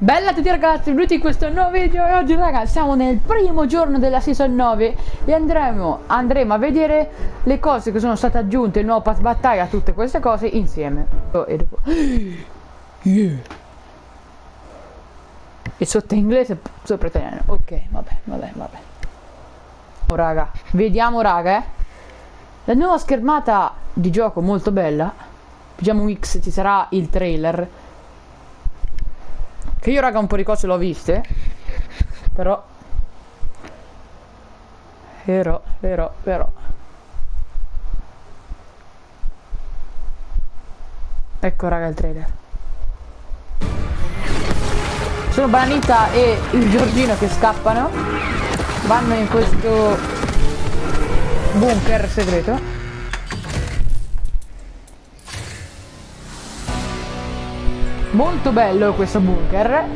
Bella a tutti ragazzi, benvenuti in questo nuovo video. E oggi ragazzi siamo nel primo giorno della season 9 e andremo a vedere le cose che sono state aggiunte, il nuovo pass battaglia, tutte queste cose insieme. E dopo e sotto inglese, sopra italiano. Ok, vabbè. Oh raga, vediamo raga, la nuova schermata di gioco molto bella. Pigiamo X, ci sarà il trailer. Che io raga un po' di cose l'ho viste. Però ecco raga il trailer. Sono Bananita e il Giorgino che scappano. Vanno in questo bunker segreto. Molto bello questo bunker.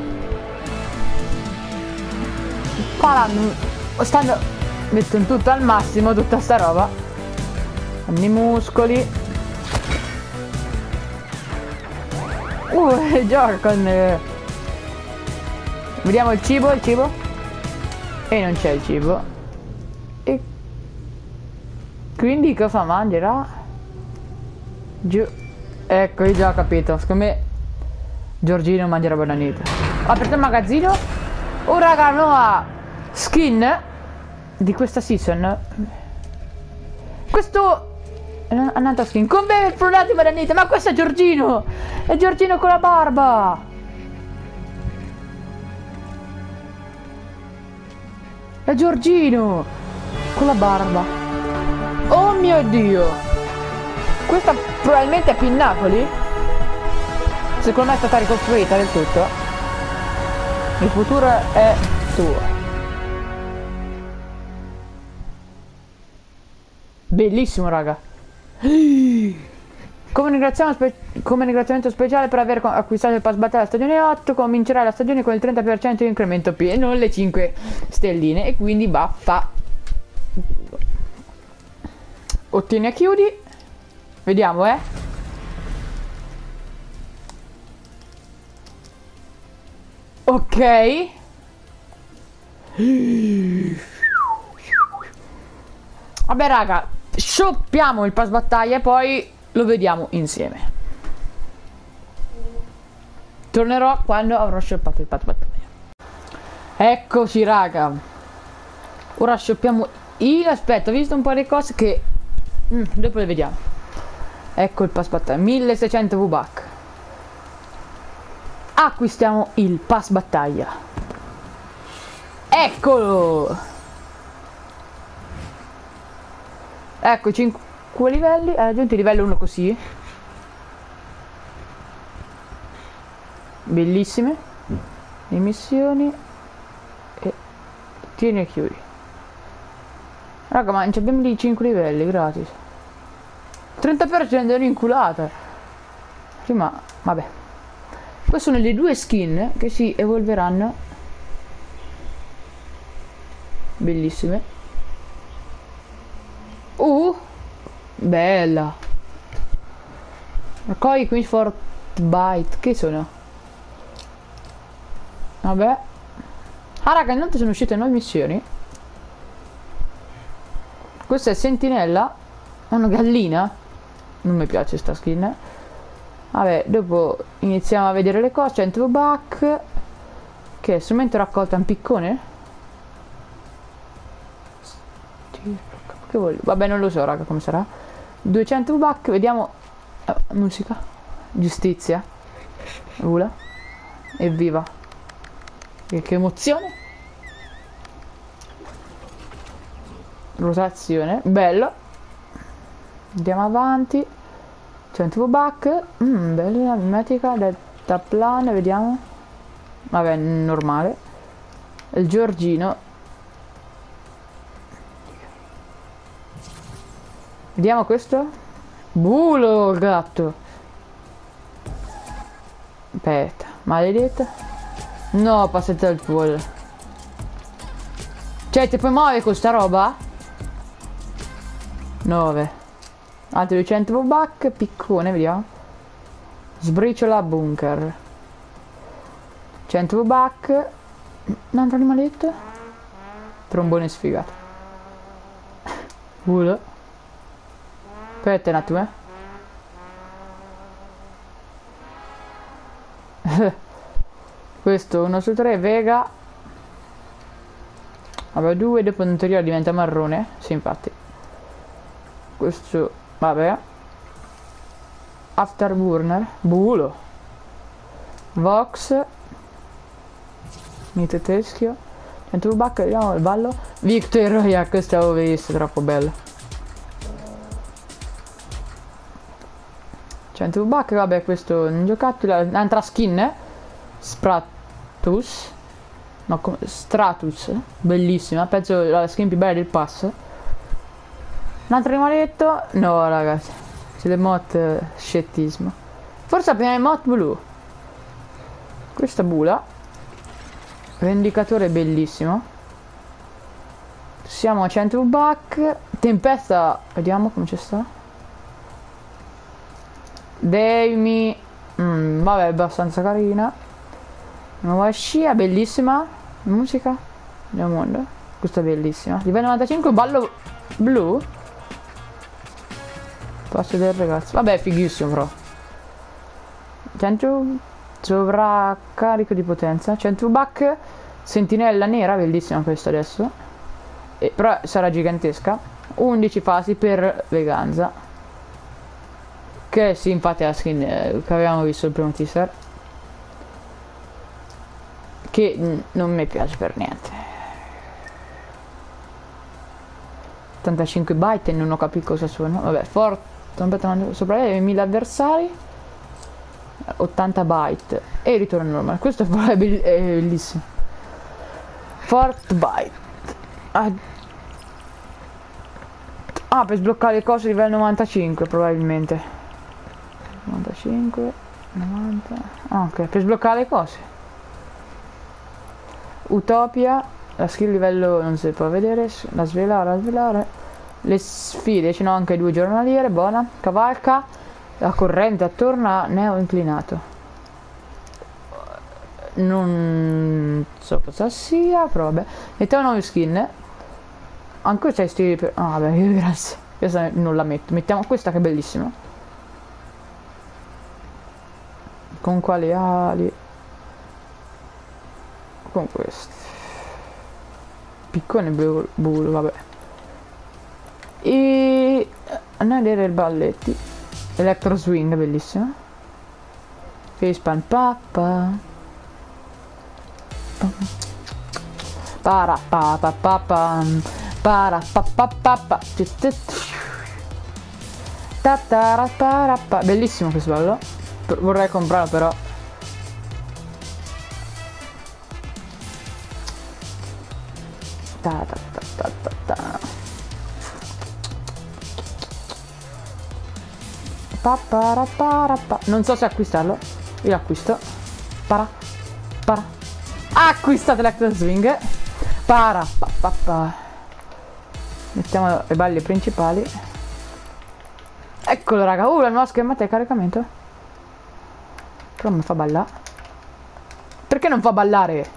Stanno mettono tutto al massimo, tutta sta roba. Hanno i muscoli. Gioca con vediamo il cibo. E non c'è il cibo. E quindi cosa mangerà? Giù. Ecco, io già ho capito. Secondo me Giorgino mangerà Bananita. Ho aperto il magazzino. Oh raga, nuova skin di questa season. Questo è un'altra skin. Come frullati Bananita? Ma questo è Giorgino. È Giorgino con la barba. È Giorgino con la barba. Oh mio Dio. Questa probabilmente è Pinnacoli. Secondo me è stata ricostruita del tutto. Il futuro è tuo. Bellissimo raga. Come ringraziamento speciale per aver acquistato il pass battaglia stagione 8, comincerà la stagione con il 30% di incremento P e non le 5 stelline. E quindi baffa. Ottieni e chiudi. Vediamo ok. Vabbè raga, shoppiamo il pass battaglia e poi lo vediamo insieme. Tornerò quando avrò shoppato il pass battaglia. Eccoci raga. Ora shoppiamo io. Aspetta, ho visto un po' di cose che dopo le vediamo. Ecco il pass battaglia, 1600 V-Buck. Acquistiamo il pass battaglia. Eccolo. Ecco 5 livelli. Ha raggiunto il livello 1 così. Bellissime le missioni. E tieni e chiudi. Raga, ma abbiamo lì 5 livelli gratis. 30% è un'inculata. Prima, vabbè. Queste sono le due skin che si evolveranno. Bellissime. Bella. Raccogli qui Fortbyte. Che sono? Vabbè. Ah raga, intanto sono uscite nuove missioni. Questa è Sentinella. Una gallina. Non mi piace sta skin. Vabbè, dopo iniziamo a vedere le cose. 100 V-Buck. Che è strumento raccolta un piccone? Che voglio? Vabbè, non lo so raga come sarà. 200 V-Buck, vediamo. Musica. Giustizia. Ula. Evviva. Che emozione. Rotazione. Bello. Andiamo avanti. 100 V-Buck. Bella mimetica. Deltaplan. Vediamo. Vabbè, normale. Il Giorgino. Vediamo questo. Bulo gatto. Aspetta. Maledetta. No, passate al pool. Cioè, ti puoi muovere con sta roba? 9. Altri 200 V-Buck. Piccone, vediamo. Sbriciola bunker. 100 buck. Un altro animaletto. Trombone sfigato. Vuole. Aspetta un attimo, Questo 1 su 3 Vega. Vabbè, 2 dopo in teoria diventa marrone. Sì, infatti. Questo, vabbè. Afterburner. Bulo. Vox. Mite teschio. 100 buck, vediamo il ballo. Victor, yeah, questo avevo visto, troppo bello. 100 buck, vabbè, questo è un giocattolo. Un'altra skin, Stratus. No, Stratus, bellissima, penso la skin più bella del pass. Un altro animaletto. No, ragazzi, c'è le mod scettismo. Forse appena le mod blu. Questa bula. Vendicatore bellissimo. Siamo a 100 buck. Tempesta, vediamo come ci sta. Demi. Vabbè, abbastanza carina. Nuova scia, bellissima. Musica del mondo. Questa è bellissima. Livello 95, ballo blu. Passo del ragazzo. Vabbè, fighissimo però. 100 sovraccarico di potenza. 100 buck. Sentinella nera, bellissima questa adesso. Però sarà gigantesca. 11 fasi per veganza. Che sì, infatti è la skin che avevamo visto il primo teaser. Che non mi piace per niente. 85 byte e non ho capito cosa sono. Vabbè, forte. Sopra lei 1000 avversari. 80 byte. E ritorno normale. Questo è bellissimo. Fort byte. Ah, per sbloccare le cose livello 95 probabilmente. 95, 90. Ah, ok, per sbloccare le cose. Utopia, la skill livello non si può vedere, la svelare. Le sfide, ce n'ho anche 2 giornaliere, buona. Cavalca, la corrente attorno a neo inclinato. Non so cosa sia, però vabbè. Mettiamo nuove skin. Anche c'è stili per... Ah, vabbè, grazie. Questa non la metto. Mettiamo questa che è bellissima. Con quali ali? Con questi. Piccone blu, vabbè. E andiamo a vedere i balletti. Electro swing, bellissima. Facepan pappa. Para pa pa pa pa. Para pa pa pa pa. Bellissimo questo ballo. Vorrei comprarlo però. Non so se acquistarlo. Io l'acquisto. Para. Acquistate l'Electro Swing. Para. Mettiamo i balli principali. Eccolo raga. La nuova schermata di caricamento. Però mi fa ballare. Perché non fa ballare?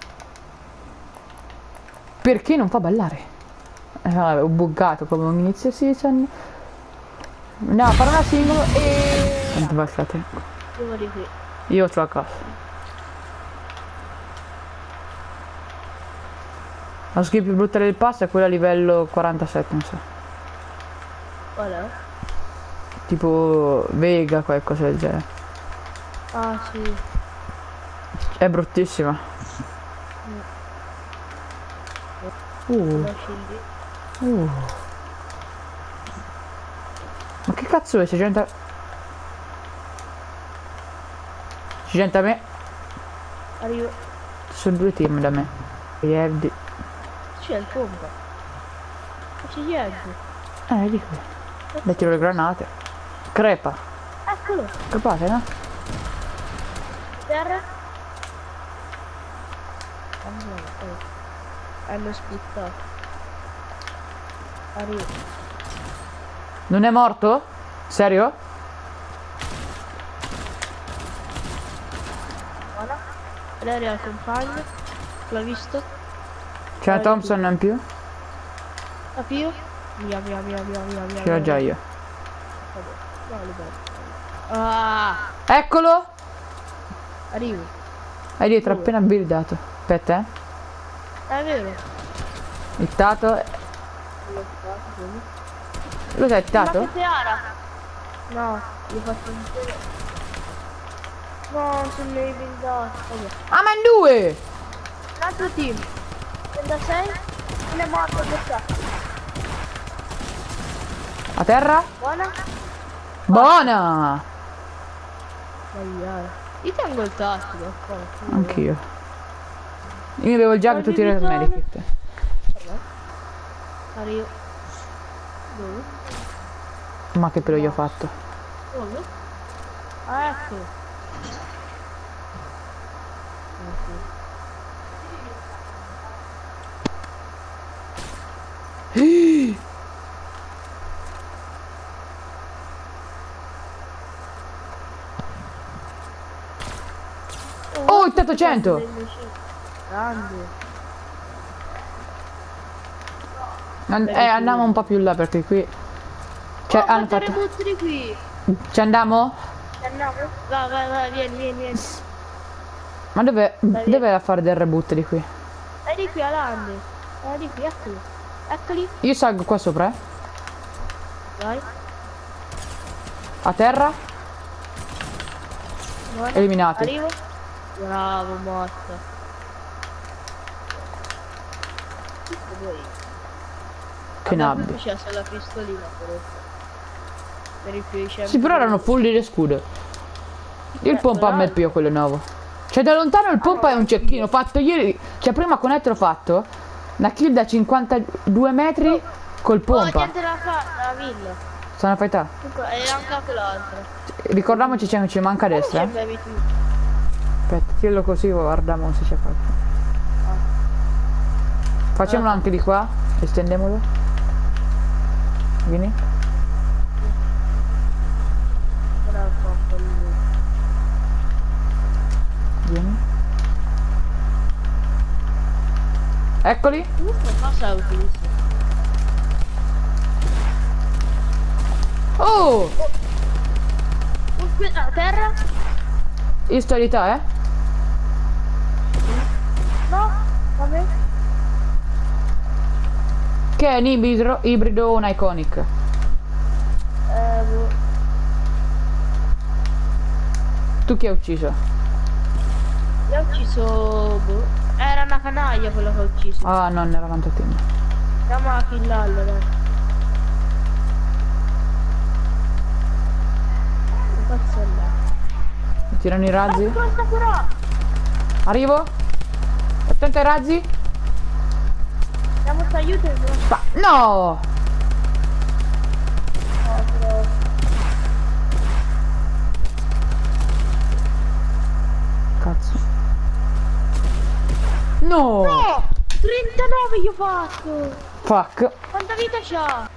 Perché non fa ballare? Vabbè, ho buggato come un inizio season. Andiamo a fare una singolo e... Quanto bastate? Io ho la casa. La skin più brutta del pass è quella a livello 47, non so. Qual è? Tipo Vega, qualcosa del genere. Ah sì. È bruttissima. Ma che cazzo è? 600... 600 a me. Arrivo. Ci sono 2 team da me. Ieri. C'è il pompa. C'è Diego. Di qui. Le tiro le granate. Crepa. Eccolo. Crepate, no? Terra. Hanno splittato. Arrivo. Non è morto? Serio? 1 L'aereo al compagno. L'ha visto? C'è la Thompson in più? La più? Via, via, via, via, via, via. Ce l'ho già io. Ah, Eccolo! arrivo. Hai dietro, appena buildato. Aspetta, È vero. Ittato. Lo sai ittato? Ma che Seara? No, io faccio un po'. No, sono nei blindati. Ah, ma in due! Un altro team. 36. Non è morto questa. A terra? Buona? Buona! Sbagliare. Io tengo il tastico. Anch'io. Io avevo già tutti i medikit. Arrivo. Dove? Ma che pelo gli ho fatto? Dove? Ah, ecco. Oh, il 800! Grande. Andiamo un po' più là perché qui... Cioè, hanno fatto... buttali qui. Ci andiamo? Andiamo? Vai, vai, vai, vieni, vieni, vieni. Ma dove la fare del reboot di qui? Dai di qui, Alandi. Dai di qui, eccoli. Eccoli. Io salgo qua sopra, eh? Vai. A terra? Buona. Eliminati. Arrivo. Bravo, morto. Che nabbi. C'è la pistolina però. Per i più Sì, però erano full di scudo. Il pompa a me più quello nuovo. Cioè da lontano il pompa è un cecchino fatto ieri. Cioè prima con Etro ho fatto una kill da 52 metri col pompa. Niente da fare, la villa. Sono faita. E anche l'altra. Ricordiamoci che ci manca a destra. Aspetta, tirlo così, guardiamo se c'è qualcosa. Facciamolo anche di qua, estendiamolo. Vieni. Vieni. Eccoli. Oh! A terra? Io sto di te, eh? No, vabbè. Che è un ibrido o un iconic? Boh. Tu chi hai ucciso? Io ho ucciso. Boh. Era una canaglia quella che ho ucciso. Ah, non era tanto team. Andiamo a killarlo, dai. Che cazzo è là? Mi tirano i razzi. Questa però! Arrivo. Attento ai razzi. Diamo questo aiuto e No! Cazzo. No! No! 39 gli ho fatto! Fuck. Quanta vita c'ha?